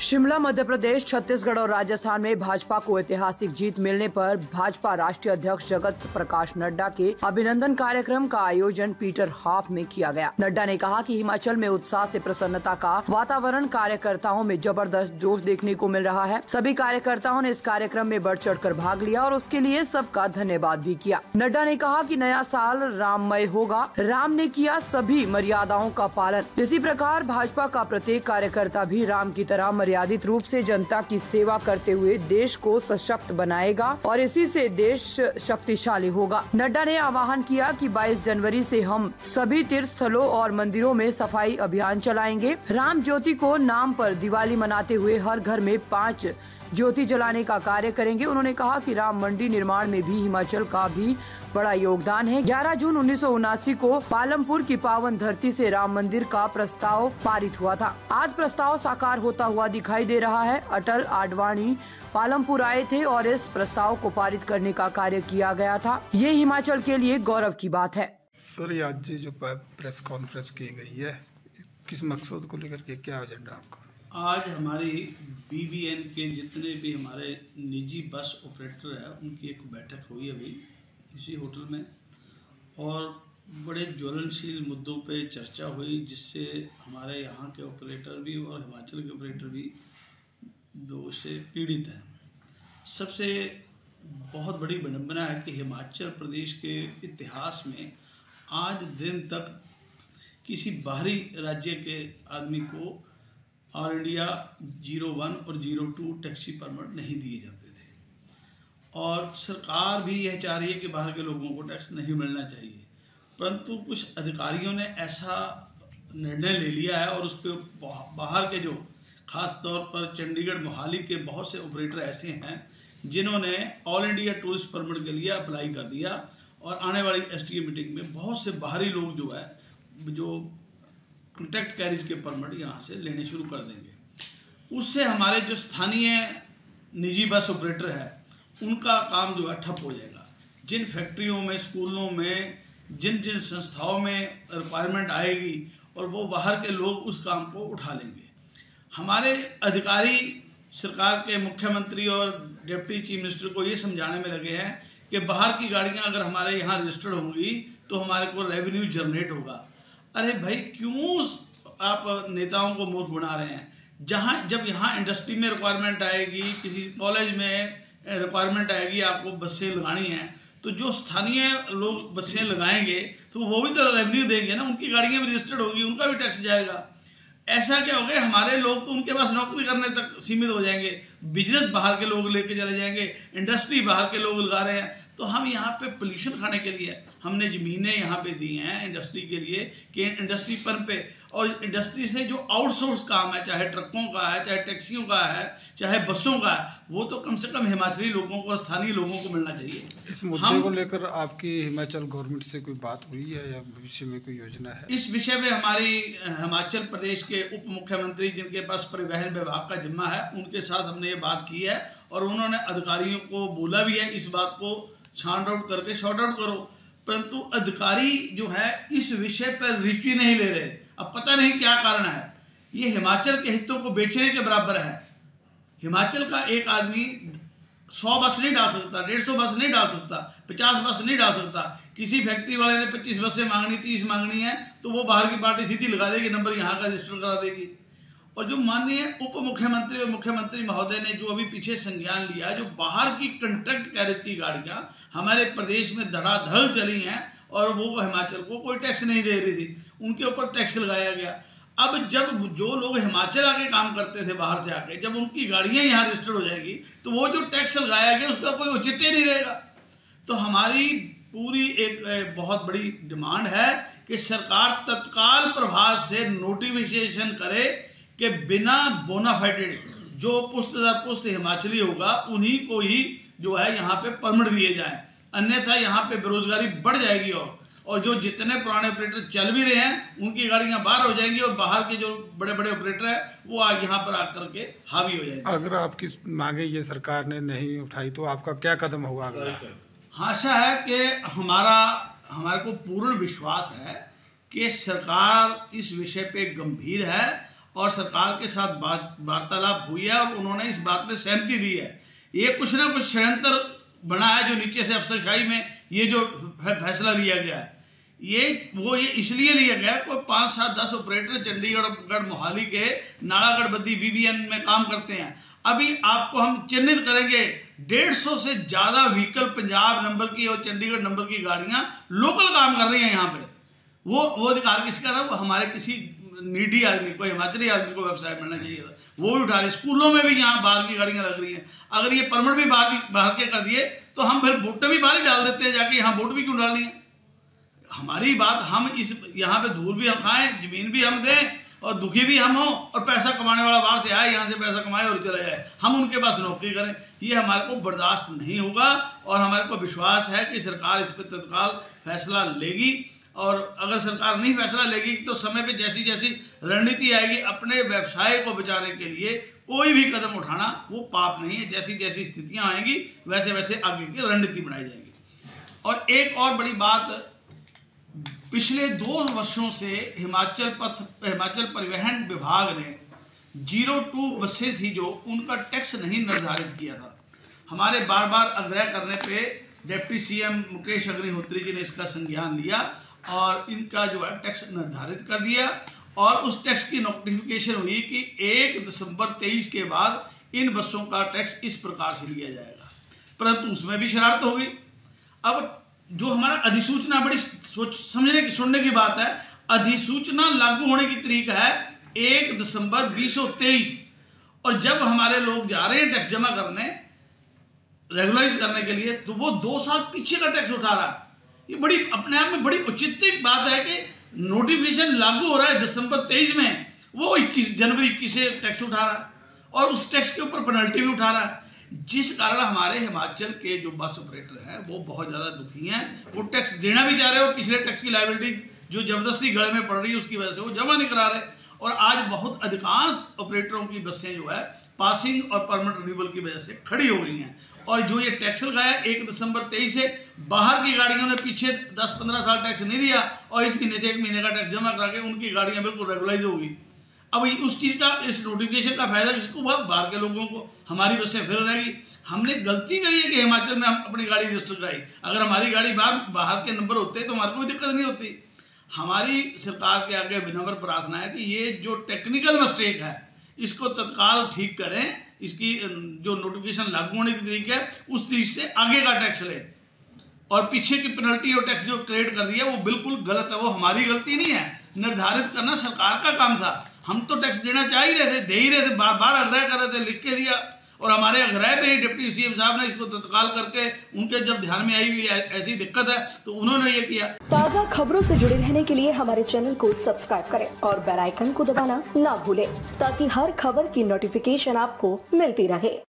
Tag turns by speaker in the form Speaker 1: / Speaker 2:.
Speaker 1: शिमला, मध्य प्रदेश, छत्तीसगढ़ और राजस्थान में भाजपा को ऐतिहासिक जीत मिलने पर भाजपा राष्ट्रीय अध्यक्ष जगत प्रकाश नड्डा के अभिनंदन कार्यक्रम का आयोजन पीटर हाफ में किया गया। नड्डा ने कहा कि हिमाचल में उत्साह से प्रसन्नता का वातावरण, कार्यकर्ताओं में जबरदस्त जोश देखने को मिल रहा है। सभी कार्यकर्ताओं ने इस कार्यक्रम में बढ़ चढ़कर भाग लिया और उसके लिए सबका धन्यवाद भी किया। नड्डा ने कहा कि नया साल राममय होगा, राम ने किया सभी मर्यादाओं का पालन। इसी प्रकार भाजपा का प्रत्येक कार्यकर्ता भी राम की तरह मर्यादित रूप से जनता की सेवा करते हुए देश को सशक्त बनाएगा और इसी से देश शक्तिशाली होगा। नड्डा ने आह्वान किया कि 22 जनवरी से हम सभी तीर्थ स्थलों और मंदिरों में सफाई अभियान चलाएंगे। राम ज्योति को नाम पर दिवाली मनाते हुए हर घर में 5 ज्योति जलाने का कार्य करेंगे। उन्होंने कहा कि राम मंडी निर्माण में भी हिमाचल का भी बड़ा योगदान है। 11 जून 1979 को पालमपुर की पावन धरती से राम मंदिर का प्रस्ताव पारित हुआ था। आज प्रस्ताव साकार होता हुआ दिखाई दे रहा है। अटल आडवाणी पालमपुर आए थे और इस प्रस्ताव को पारित करने का कार्य किया गया था। ये हिमाचल के लिए गौरव की बात है।
Speaker 2: सर, आज जो प्रेस कॉन्फ्रेंस की गई है, किस मकसद को लेकर के, क्या एजेंडा आपका?
Speaker 3: आज हमारी BBN के जितने भी हमारे निजी बस ऑपरेटर है उनकी एक बैठक हुई अभी इसी होटल में और बड़े ज्वलनशील मुद्दों पे चर्चा हुई, जिससे हमारे यहाँ के ऑपरेटर भी और हिमाचल के ऑपरेटर भी दो से पीड़ित हैं। सबसे बहुत बड़ी विडंबना है कि हिमाचल प्रदेश के इतिहास में आज दिन तक किसी बाहरी राज्य के आदमी को ऑल इंडिया 01 और 02 टैक्सी परमिट नहीं दिए जाते थे और सरकार भी यह चाह रही है कि बाहर के लोगों को टैक्स नहीं मिलना चाहिए, परंतु कुछ अधिकारियों ने ऐसा निर्णय ले लिया है और उस पर बाहर के जो खास तौर पर चंडीगढ़, मोहाली के बहुत से ऑपरेटर ऐसे हैं जिन्होंने ऑल इंडिया टूरिस्ट परमिट के लिए अप्लाई कर दिया और आने वाली STA मीटिंग में बहुत से बाहरी लोग जो कॉन्ट्रैक्ट कैरिज के परमिट यहाँ से लेने शुरू कर देंगे। उससे हमारे जो स्थानीय निजी बस ऑपरेटर है उनका काम जो है ठप हो जाएगा। जिन फैक्ट्रियों में, स्कूलों में, जिन जिन संस्थाओं में रिक्वायरमेंट आएगी और वो बाहर के लोग उस काम को उठा लेंगे। हमारे अधिकारी सरकार के मुख्यमंत्री और डिप्टी चीफ मिनिस्टर को ये समझाने में लगे हैं कि बाहर की गाड़ियाँ अगर हमारे यहाँ रजिस्टर्ड होंगी तो हमारे को रेवेन्यू जनरेट होगा। अरे भाई, क्यों आप नेताओं को मूर्ख बना रहे हैं? जब यहाँ इंडस्ट्री में रिक्वायरमेंट आएगी, किसी कॉलेज में रिक्वायरमेंट आएगी, आपको बसें लगानी हैं, तो जो स्थानीय लोग बसें लगाएंगे तो वो भी तो रेवेन्यू देंगे ना, उनकी गाड़ियाँ भी रजिस्टर्ड होगी, उनका भी टैक्स जाएगा। ऐसा क्या हो गया, हमारे लोग तो उनके पास नौकरी करने तक सीमित हो जाएंगे, बिजनेस बाहर के लोग लेके चले जाएंगे, इंडस्ट्री बाहर के लोग लगा रहे हैं। तो हम यहाँ पे पोल्यूशन खाने के लिए हमने ज़मीनें यहाँ पे दी हैं इंडस्ट्री के लिए कि इंडस्ट्री पर पे, और इंडस्ट्री से जो आउटसोर्स काम है, चाहे ट्रकों का है, चाहे टैक्सियों का है, चाहे बसों का है, वो तो कम से कम हिमाचली लोगों को, स्थानीय लोगों को मिलना चाहिए।
Speaker 2: इस मुद्दे को लेकर आपकी हिमाचल गवर्नमेंट से कोई बात हुई है या भविष्य में कोई योजना है?
Speaker 3: इस विषय में हमारी हिमाचल प्रदेश के उप मुख्यमंत्री, जिनके पास परिवहन विभाग का जिम्मा है, उनके साथ हमने ये बात की है और उन्होंने अधिकारियों को बोला भी है इस बात को छांट आउट करके शॉर्ट आउट करो, परंतु अधिकारी जो है इस विषय पर रुचि नहीं ले रहे। अब पता नहीं क्या कारण है। ये हिमाचल के हितों को बेचने के बराबर है। हिमाचल का एक आदमी 100 बस नहीं डाल सकता, 150 बस नहीं डाल सकता, 50 बस नहीं डाल सकता। किसी फैक्ट्री वाले ने 25 बसें मांगनी, 30 मांगनी है तो वो बाहर की पार्टी सीधी लगा देगी, नंबर यहाँ का रजिस्टर करा देगी। और जो माननीय उप मुख्यमंत्री और मुख्यमंत्री महोदय ने जो अभी पीछे संज्ञान लिया, जो बाहर की कॉन्ट्रैक्ट कैरेज की गाड़ियाँ हमारे प्रदेश में धड़ाधड़ चली हैं और वो हिमाचल को कोई टैक्स नहीं दे रही थी, उनके ऊपर टैक्स लगाया गया। अब जब जो लोग हिमाचल आके काम करते थे बाहर से आके, जब उनकी गाड़ियाँ यहाँ रजिस्टर्ड हो जाएगी तो वो जो टैक्स लगाया गया उसका कोई औचित्य नहीं रहेगा। तो हमारी पूरी एक बहुत बड़ी डिमांड है कि सरकार तत्काल प्रभाव से नोटिफिकेशन करे कि बिना बोनाफाइडेड जो पुष्ट हिमाचली होगा उन्हीं को ही जो है यहाँ पे परमिट दिए जाएं, अन्यथा यहाँ पे बेरोजगारी बढ़ जाएगी और जो जितने पुराने ऑपरेटर चल भी रहे हैं उनकी गाड़ियाँ बाहर हो जाएंगी और बाहर के जो बड़े बड़े ऑपरेटर है वो यहाँ पर आकर के हावी हो जाएंगे।
Speaker 2: अगर आपकी मांगे ये सरकार ने नहीं उठाई तो आपका क्या कदम होगा अगला?
Speaker 3: आशा है कि हमारे को पूर्ण विश्वास है कि सरकार इस विषय पे गंभीर है और सरकार के साथ वार्तालाप हुई है और उन्होंने इस बात में सहमति दी है। ये कुछ ना कुछ षड्यंत्र बना है जो नीचे से अफसरशाही में ये जो फैसला लिया गया है, ये इसलिए लिया गया। कोई 5, 7, 10 ऑपरेटर चंडीगढ़ मोहाली के नालागढ़ बद्दी BBN में काम करते हैं। अभी आपको हम चिन्हित करेंगे 150 से ज़्यादा व्हीकल पंजाब नंबर की और चंडीगढ़ नंबर की गाड़ियाँ लोकल काम कर रही हैं यहाँ पे। वो अधिकार किसका था? वो हमारे किसी नीडी आदमी को, हिमाचली आदमी को व्यवसाय मिलना चाहिए था, वो भी उठा रहे। स्कूलों में भी यहाँ बाहर की गाड़ियाँ लग रही हैं। अगर ये परमिट भी बाहर के कर दिए तो हम फिर वोटें भी बाहर ही डाल देते हैं, जाके यहाँ वोट भी क्यों डालनी है? हमारी बात, हम इस यहाँ पे धूल भी हम खाएं, जमीन भी हम दें और दुखी भी हम हों, और पैसा कमाने वाला बाहर से आए, यहाँ से पैसा कमाए और चला जाए, हम उनके पास नौकरी करें, ये हमारे को बर्दाश्त नहीं होगा। और हमारे को विश्वास है कि सरकार इस पर तत्काल फैसला लेगी। और अगर सरकार नहीं फैसला लेगी तो समय पे जैसी जैसी रणनीति आएगी अपने व्यवसाय को बचाने के लिए, कोई भी कदम उठाना वो पाप नहीं है। जैसी जैसी स्थितियाँ आएंगी वैसे वैसे आगे की रणनीति बनाई जाएगी। और एक और बड़ी बात, पिछले 2 वर्षों से हिमाचल परिवहन विभाग ने 02 बसें थी जो उनका टैक्स नहीं निर्धारित किया था। हमारे बार बार आग्रह करने पे डिप्टी CM मुकेश अग्निहोत्री जी ने इसका संज्ञान लिया और इनका जो है टैक्स निर्धारित कर दिया। और उस टैक्स की नोटिफिकेशन हुई कि 1 दिसंबर 23 के बाद इन बसों का टैक्स इस प्रकार से लिया जाएगा, परंतु उसमें भी शरारत हो गई। अब जो हमारा अधिसूचना, बड़ी समझने की सुनने की बात है, अधिसूचना लागू होने की तारीख है 1 दिसंबर 2023, और जब हमारे लोग जा रहे हैं टैक्स जमा करने, रेगुलाइज करने के लिए, तो वो 2 साल पीछे का टैक्स उठा रहा है। ये बड़ी अपने आप में बड़ी औचित्य बात है कि नोटिफिकेशन लागू हो रहा है दिसंबर 23 में, वो 21 जनवरी 21 से टैक्स उठा रहा है और उस टैक्स के ऊपर पेनल्टी भी उठा रहा है, जिस कारण हमारे हिमाचल के जो बस ऑपरेटर हैं वो बहुत ज़्यादा दुखी हैं। वो टैक्स देना भी चाह रहे हो, पिछले टैक्स की लायबिलिटी जो ज़बरदस्ती गले में पड़ रही है उसकी वजह से वो जमा नहीं करा रहे। और आज बहुत अधिकांश ऑपरेटरों की बसें जो है पासिंग और परमिट रिन्यूअल की वजह से खड़ी हो गई हैं। और जो ये टैक्स लगाया 1 दिसंबर 23 से, बाहर की गाड़ियों ने पीछे 10-15 साल टैक्स नहीं दिया और इस महीने से 1 महीने का टैक्स जमा करा के उनकी गाड़ियाँ बिल्कुल रेगुलाइज हो गई। अब उस चीज़ का, इस नोटिफिकेशन का फायदा किसको हुआ? बाहर के लोगों को। हमारी बसें फिर रहेगी। हमने गलती करी है कि हिमाचल में हम अपनी गाड़ी रजिस्टर कराई। अगर हमारी गाड़ी बाहर के नंबर होते तो हमारे को भी दिक्कत नहीं होती। हमारी सरकार के आगे विनम्र प्रार्थना है कि ये जो टेक्निकल मिस्टेक है इसको तत्काल ठीक करें। इसकी जो नोटिफिकेशन लागू होने की तारीख है उस तारीख से आगे का टैक्स ले, और पीछे की पेनल्टी और टैक्स जो क्रिएट कर दिया वो बिल्कुल गलत है। वो हमारी गलती नहीं है, निर्धारित करना सरकार का काम था। हम तो टैक्स देना चाह ही रहे थे, दे ही रहे थे, बार बार आग्रह कर रहे थे, लिख के दिया। और हमारे आग्रह पे ही डिप्टी CM साहब ने इसको तत्काल करके, उनके जब ध्यान में आई हुई ऐसी दिक्कत है तो उन्होंने ये किया।
Speaker 4: ताज़ा खबरों से जुड़े रहने के लिए हमारे चैनल को सब्सक्राइब करें और बेल आइकन को दबाना ना भूलें, ताकि हर खबर की नोटिफिकेशन आपको मिलती रहे।